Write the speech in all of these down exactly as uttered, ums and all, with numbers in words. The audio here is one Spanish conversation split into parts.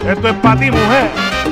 Esto es para ti, mujer.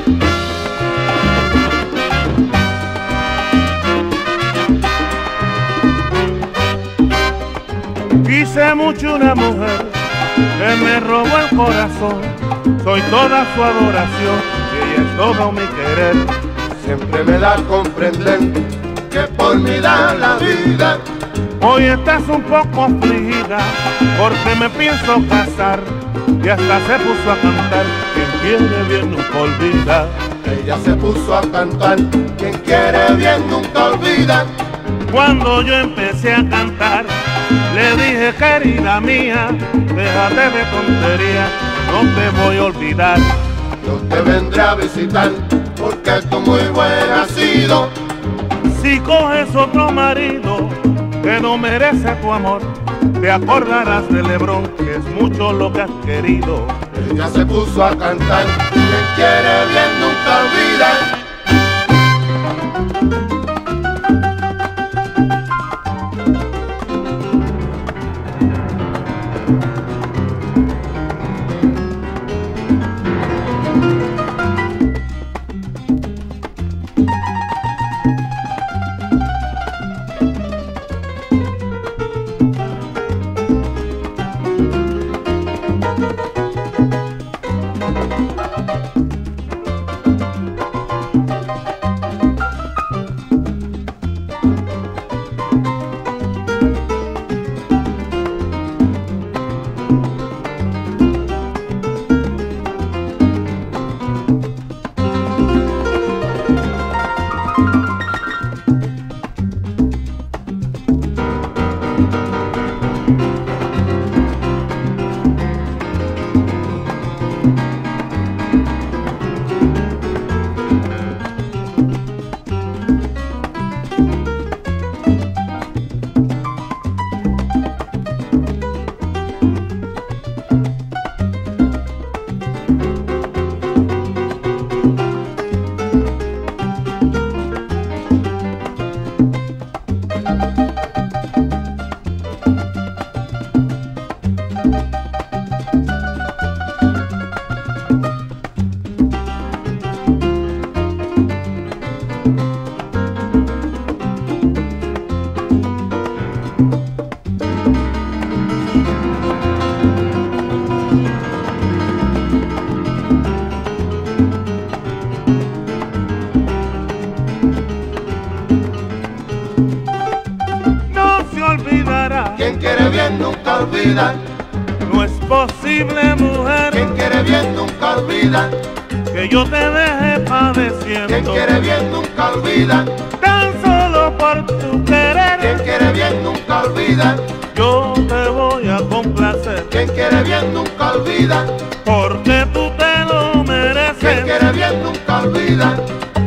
Quise mucho una mujer que me robó el corazón. Soy toda su adoración y ella es todo mi querer. Siempre me da a comprender que por mí da la vida. Hoy estás un poco afligida porque me pienso casar. Y hasta se puso a cantar, quien quiere bien nunca olvida. Ella se puso a cantar, quien quiere bien nunca olvida. Cuando yo empecé a cantar, le dije, querida mía, déjate de tontería, no te voy a olvidar. Yo te vendré a visitar, porque tú muy buena has sido. Si coges otro marido que no merece tu amor, te acordarás de Lebrón, que es mucho lo que has querido. Ella se puso a cantar, quien quiere bien nunca olvida. Quien quiere bien nunca olvida. No es posible, mujer, quien quiere bien nunca olvida. Que yo te deje padeciendo. Quien quiere bien nunca olvida. Tan solo por tu querer. Quien quiere bien nunca olvida. Yo te voy a complacer. Quien quiere bien nunca olvida. Porque tú te lo mereces. Quien quiere bien nunca olvida.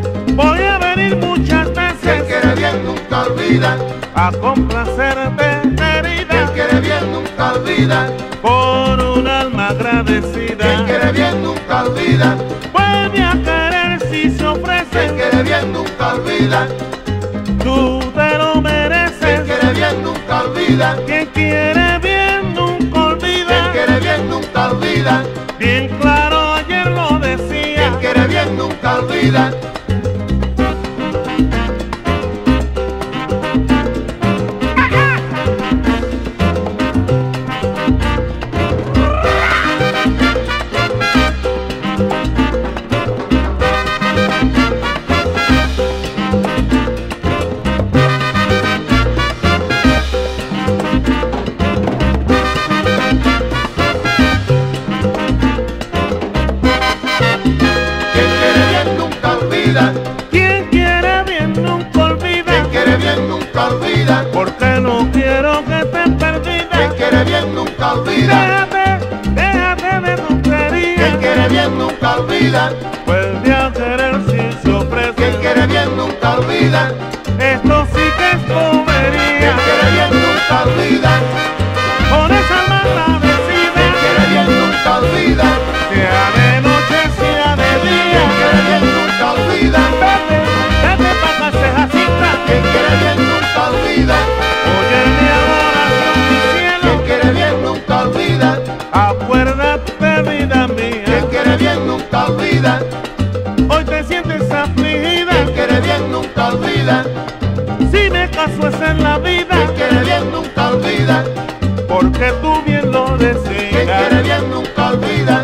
Voy a venir muchas veces. Quien quiere bien nunca olvida. A complacerte, querida. Quien quiere bien nunca olvida. Por un alma agradecida. Quien quiere bien nunca olvida. Vuelve a querer si se ofrece. Quien quiere bien nunca olvida. Tú te lo mereces. Quien quiere bien nunca olvida. Quien quiere bien nunca olvida. Quien quiere bien nunca olvida. Bien claro ayer lo decía. Quien quiere bien nunca olvida. Quien quiere bien nunca olvida. Quien quiere bien nunca olvida. Porque no quiero que estés perdida. Quien quiere bien nunca olvida. Déjate, déjate de tonterías. Quien quiere bien nunca olvida. Vuelve a querer si se ofrece. Quien quiere bien nunca olvida. Esto sí que es bobería. Quien quiere bien nunca olvida. Por esa mala decida. Quien quiere bien nunca olvida. Sea de noche, sea de día. Quien quiere bien nunca olvida. Vete, vete pa' casa Jacinta. Quien quiere bien nunca olvida. Oye mi adoración, mi cielo. Quien quiere bien nunca olvida. Acuérdate, vida mía. Quien quiere bien nunca hoy te sientes afligida. Quien quiere bien nunca olvida. Si me caso es en la vida. Quien quiere bien nunca olvida. Porque tú bien lo deseas. Quien quiere bien nunca olvida.